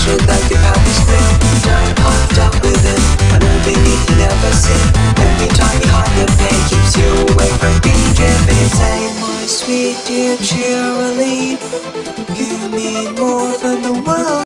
treasure that your past bring. Giant heart dark within, an open you never seen. Every tiny heart your pain keeps you away from being driven insane. My sweet dear cheerily, you mean more than the world.